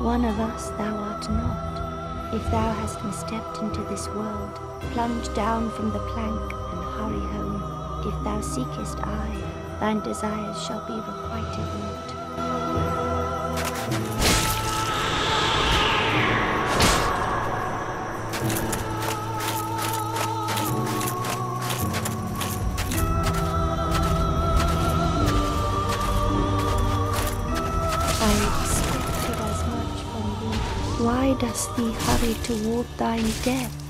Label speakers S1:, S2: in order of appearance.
S1: One of us thou art not. If thou hast misstepped into this world, plunge down from the plank and hurry home. If thou seekest I, thine desires shall be requited naught. Why dost thee hurry toward thine death?